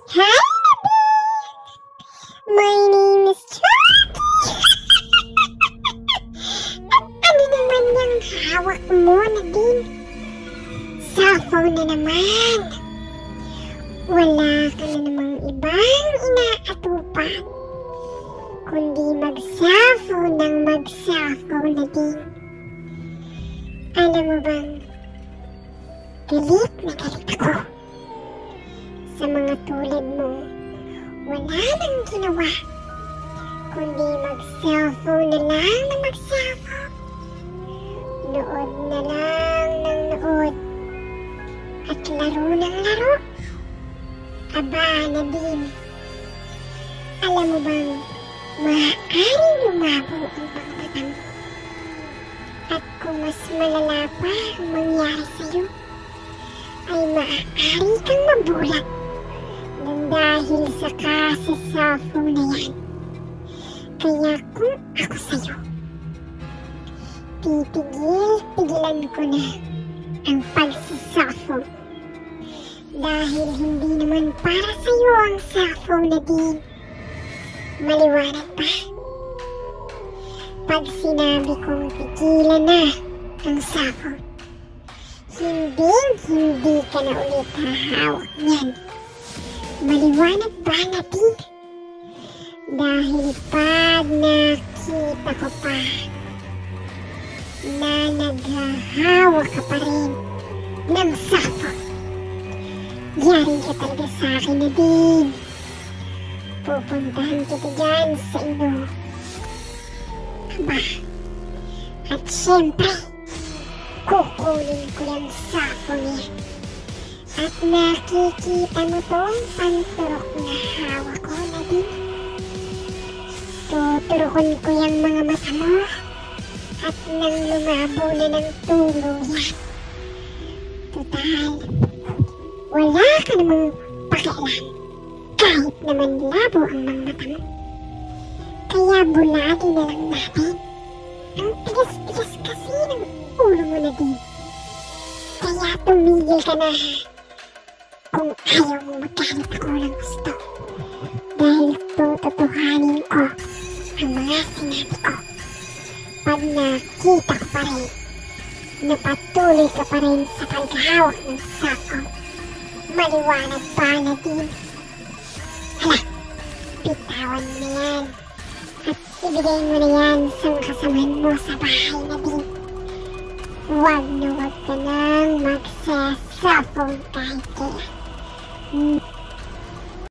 Hi, my name is Chucky. At ano naman yung hawak mo na din? Cellphone na naman. Wala ka na namang ibang inaatupan, kundi mag-cellphone ng mag-cellphone na din. Alam mo bang, galit na galit ako sa mga tulad mo. Wala nang ginawa kundi mag-cellphone na lang na mag-cellphone. Nood na lang ng nood at laro ng laro. Aba na din. Alam mo bang maaaring lumabo ang mga mata mo? At kung mas malala pa ang mangyari sa'yo, ay maaari kang mabulag nang dahil sa cellphone na yan. Kaya kung ako sa'yo, tigilan ko na ang pag-cellphone. Dahil hindi naman para sa'yo ang cellphone na din. Maliwanag ba? Pag sinabi kong tigilan na ang cellphone, hindi ka na ulit hahawak niyan. Maliwanag ba natin? Dahil pag nakita ko pa na naghahawak ka pa rin ng cellphone, yari ka talaga sa akin na din. Pupuntahan kita dyan sa ino. Aba, at syempre, kukunin ko yung cellphone niya. At nakikita mo tong panturok na hawak ko na din. Tuturukon ko yung mga mata mo at nang lumabo na ng tulo yan. Total, wala ka namang pakialam kahit naman labo ang mga mata mo. Kaya bulagi na lang natin. Ang tigas-tigas kasi ng ulo mo na din. Kaya tumigil ka na kung ayaw mo magalit ako ng gusto. Dahil tututuhanin ko ang mga sinabi ko. Pag nakita ko pa rin na patuloy ka pa rin sa paghahawak ng cellphone, maliwanag pa na din. Hala, bitawan mo na yan. At ibigay mo na yan sa mga kasamahan mo sa bahay na din. Huwag na huwag ka nang mag-cellphone kahit kailan.